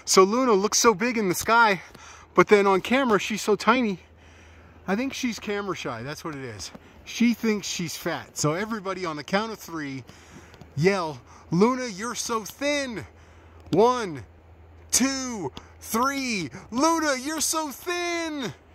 So Luna looks so big in the sky, but then on camera she's so tiny. I think she's camera shy, that's what it is. She thinks she's fat. So everybody on the count of 3, yell, Luna, you're so thin. 1, 2, 3, Luna, you're so thin.